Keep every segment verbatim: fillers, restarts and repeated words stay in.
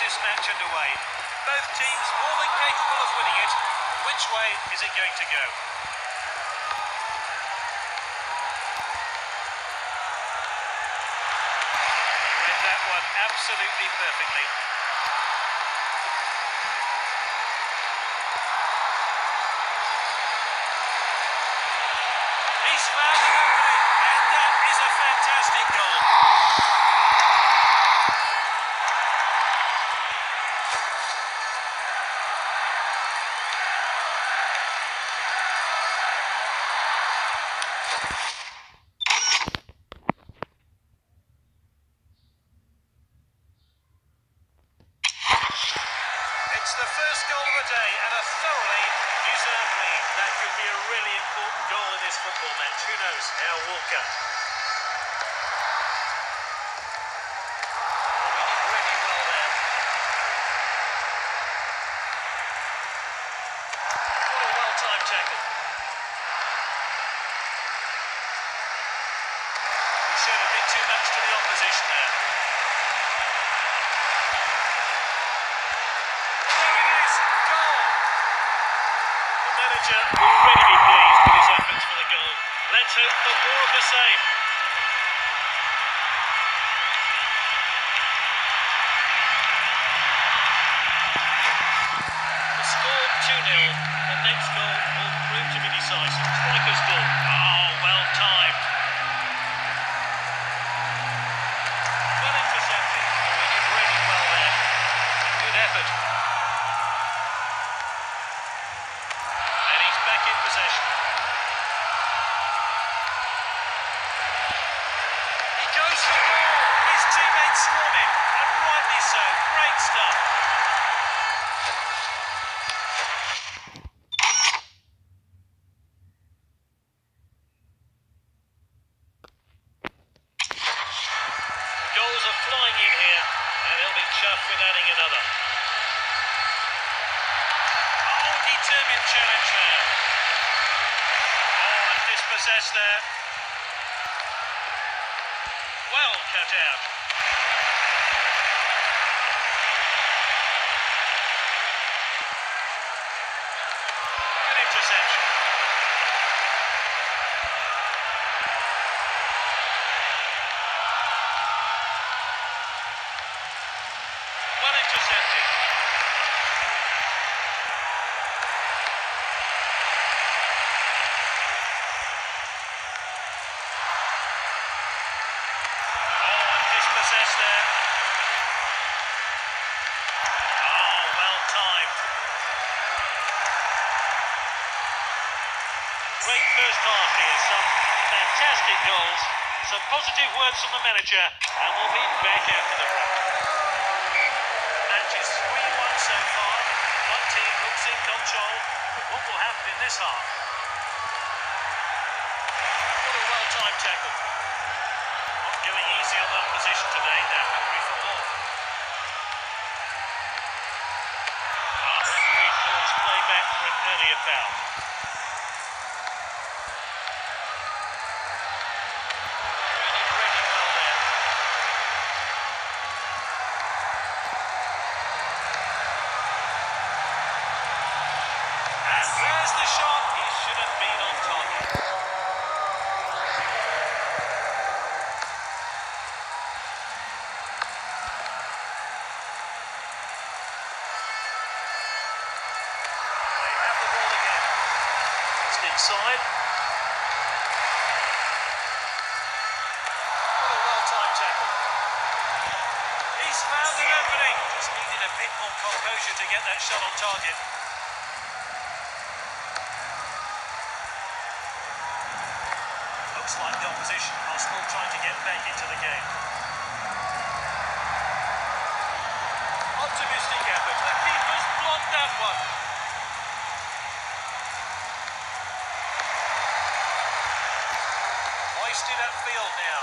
this match underway. Both teams more than capable of winning it. Which way is it going to go? He read that one absolutely perfectly. He's found an opening, and that is a fantastic goal. It's the first goal of the day and a thoroughly deserved lead. That could be a really important goal in this football match. Who knows? Now Walker. Oh, he did really well there. What a well-timed tackle. He showed a bit too much to the opposition there. Manager will already be pleased with his efforts for the goal. Let's hope for more of the same. The score two nil. The next goal will prove to be decisive. Striker's goal. Oh, well timed. Well intercepted. Oh, he did really well there. Good effort. Back in possession. He goes for goal. His teammates swarm him, and rightly so. Great stuff. Goals are flying in here, and he'll be chuffed with adding another. Oh, determined challenge there. Dispossessed there. Well cut out. Good interception. Well intercepted. Possessed there. Oh, well timed. Great first half here. Some fantastic goals. Some positive words from the manager, and we'll be back after the break. Match is three one so far. One team looks in control, but what will happen in this half? What a well-timed tackle. Going easy on the opposition today, they're hungry for more. Our referee calls play back for an earlier foul. He did really well there. And there's the shot. He should have been on target. Inside. What a well-timed tackle. He's found an opening. Just needed a bit more composure to get that shot on target. Looks like the opposition are still trying to get back into the game. Optimistic effort. The keeper's blocked that one. Hoisted upfield now.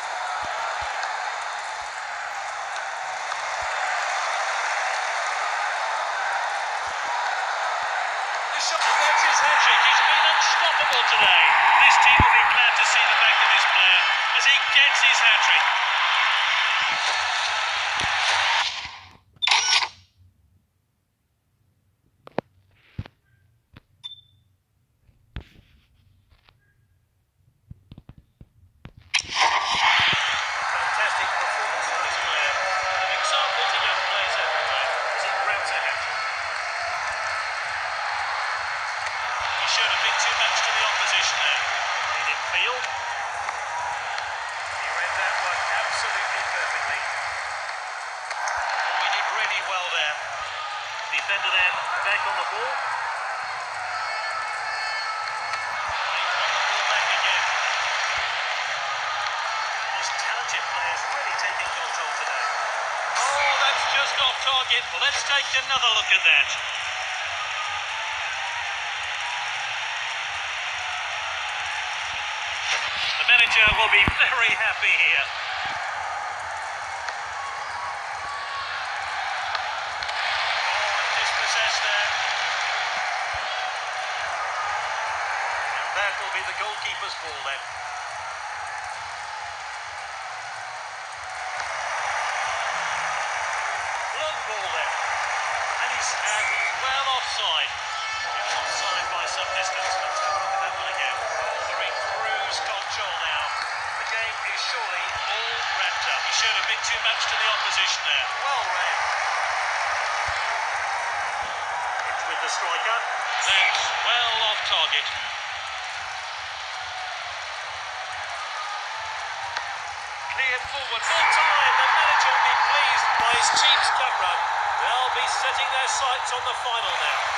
The shot. That's his hat-trick. He's been unstoppable today. This team will be glad to see the back of this player as he gets his hat-trick. showed a bit too much to the opposition there. Made him feel. He read that one absolutely perfectly. Oh, we did really well there. Defender then back on the ball. They've won the ball back again. These talented players really taking control today. Oh, that's just off target. Well, let's take another look at that. The manager will be very happy here. Oh, dispossessed there. And that will be the goalkeeper's ball then. Long ball then. And he's, and he's well offside. He's offside by some distance. Let's have a look at that one again. Oh, they're in cruise control now. The game is surely all wrapped up. He showed a bit too much to the opposition there. Well read. It's with the striker. That's well off target. Cleared forward. Full time. The manager will be pleased by his team's cup run. They'll be setting their sights on the final now.